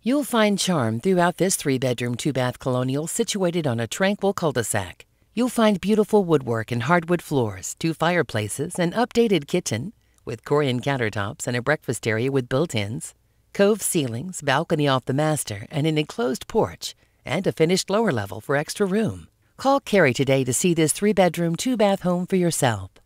You'll find charm throughout this 3-bedroom, 2-bath colonial situated on a tranquil cul-de-sac. You'll find beautiful woodwork and hardwood floors, 2 fireplaces, an updated kitchen with corian countertops and a breakfast area with built-ins, cove ceilings, balcony off the master, and an enclosed porch, and a finished lower level for extra room. Call Kerri today to see this 3-bedroom, 2-bath home for yourself.